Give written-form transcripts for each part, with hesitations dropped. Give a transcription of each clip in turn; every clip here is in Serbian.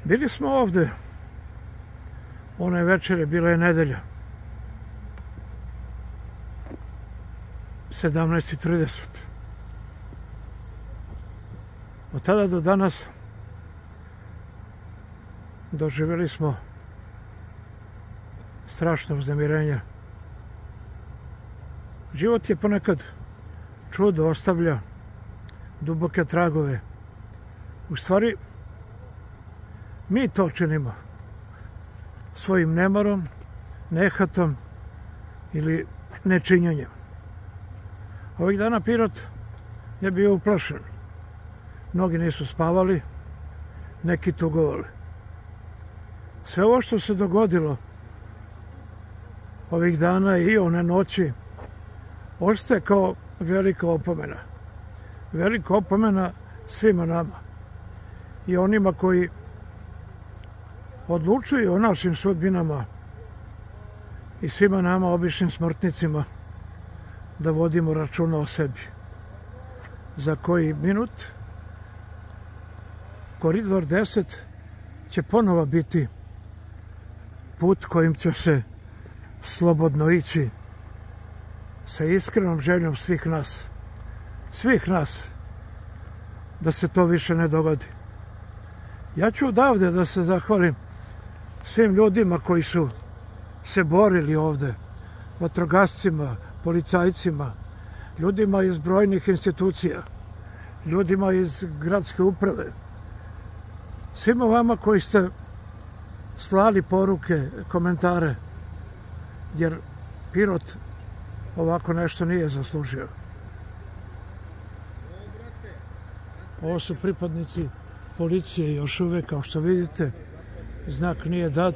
Bili smo ovde, one večere, bila je nedelja, 17:30. Od tada do danas doživjeli smo strašno uznemirenje. Život je ponekad čudo, ostavlja duboke tragove. U stvari, mi to činimo svojim nemarom, nehatom ili nečinjenjem. Ovih dana Pirot je bio uplašen. Mnogi nisu spavali, neki tugovali. Sve ovo što se dogodilo ovih dana i one noći ostaje kao velika opomena. Velika opomena svima nama i onima koji odlučuju o našim sudbinama i svima nama, običnim smrtnicima, da vodimo računa o sebi. Za koji minut Koridor 10 će ponovo biti put kojim će se slobodno ići sa iskrenom željom svih nas, da se to više ne dogodi. Ja ću odavde da se zahvalim svim ljudima koji su se borili ovde, vatrogascima, policajcima, ljudima iz brojnih institucija, ljudima iz gradske uprave, svima vama koji ste slali poruke, komentare, jer Pirot ovako nešto nije zaslužio. Ovo su pripadnici policije još uvek, kao što vidite, znak nije dat.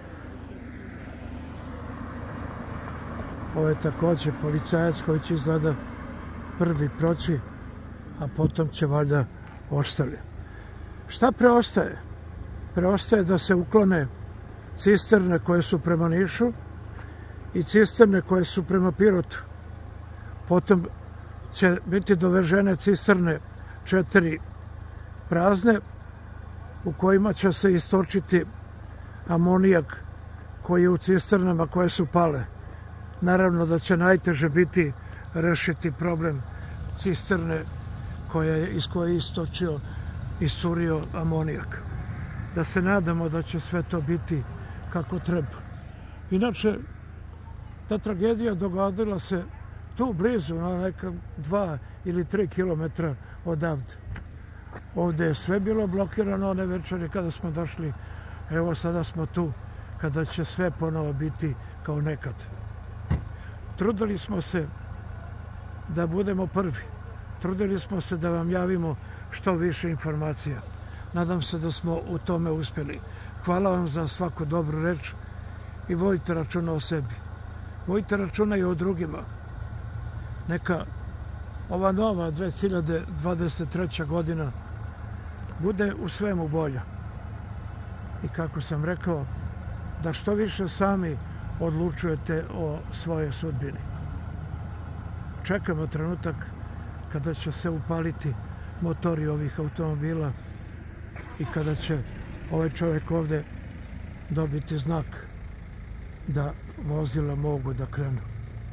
Ovo je također policajac koji će izgleda prvi proći, a potom će valjda ostali. Šta preostaje? Preostaje da se uklone cisterne koje su prema Nišu i cisterne koje su prema Pirotu. Potom će biti dovežene cisterne 4 prazne u kojima će se istočiti amonijak koji je u cisternama koje su pale. Naravno da će najteže biti rešiti problem cisterne iz koje je iscurio amonijak. Da se nadamo da će sve to biti kako treba. Inače, ta tragedija dogodila se tu blizu, na neka 2 ili 3 kilometra odavde. Ovde je sve bilo blokirano one večeri kada smo došli. Evo sada smo tu kada će sve ponovo biti kao nekad. Trudili smo se da budemo prvi. Trudili smo se da vam javimo što više informacija. Nadam se da smo u tome uspjeli. Hvala vam za svaku dobru reč i vodite računa o sebi. Vodite računa i o drugima. Neka ova nova 2023. godina bude u svemu bolja. I kako sam rekao, da što više sami odlučujete o svojoj sudbini. Čekamo trenutak kada će se upaliti motori ovih automobila i kada će ovaj čovjek ovde dobiti znak da vozila mogu da krenu.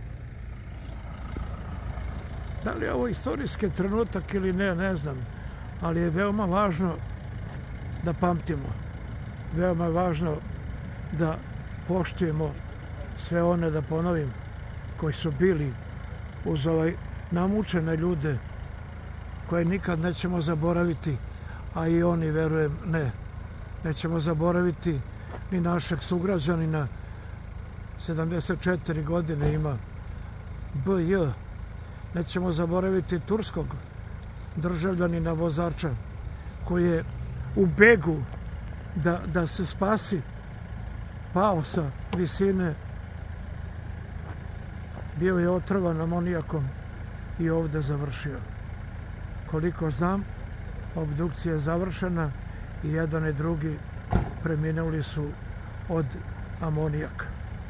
Da li je ovo istorijski trenutak ili ne, ne znam, ali je veoma važno da pamtimo. Veoma je važno da poštujemo sve one, da ponovim, koji su bili uz namučene ljude koje nikad nećemo zaboraviti, a i oni, verujem, ne. Nećemo zaboraviti ni našeg sugrađanina, 74 godine ima, BJ. Nećemo zaboraviti turskog državljanina vozača koji je u begu da se spasi pao sa visine, bio je otrovan amonijakom i ovde završio. Koliko znam, obdukcija je završena i jedan i drugi preminuli su od amonijaka.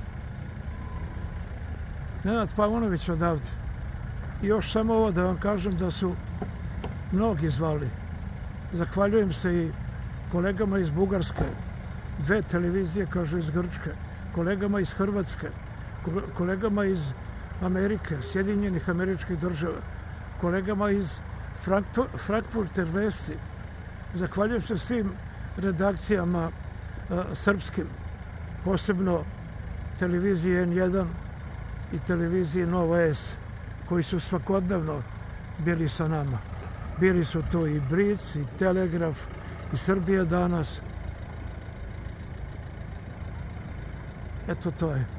Nenad Paunović odavde. I još samo ovo da vam kažem da su mnogi zvali. Zahvaljujem se i kolegama iz Bugarske, 2 televizije, kažu, iz Grčke, kolegama iz Hrvatske, kolegama iz Amerike, Sjedinjenih Američkih Država, kolegama iz Frankfurter Vesti. Zahvaljujem se svim redakcijama srpskim, posebno televiziji N1 i televiziji Nova S, koji su svakodnevno bili sa nama. Bili su to i Blic, i Telegraf, i Srbija danas. Eto, to je.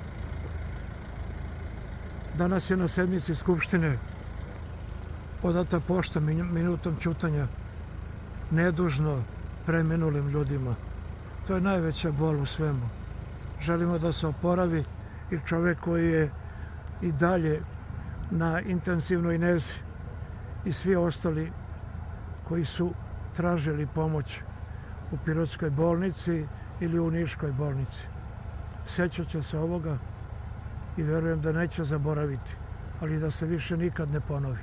Danas je na sednici Skupštine odata pošta minutom ćutanja nedužno preminulim ljudima. To je najveća bol u svemu. Želimo da se oporavi i čovek koji je i dalje na intenzivnoj nezi i svi ostali koji su tražili pomoć u Pirotskoj bolnici ili u Niškoj bolnici. Sjećat će se ovoga i verujem da neće zaboraviti, ali da se više nikad ne ponovi.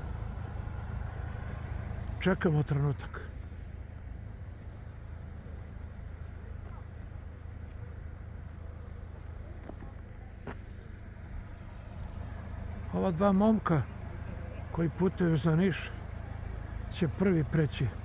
Čekamo trenutak. Ova 2 momka koji putuju za Niš će prvi preći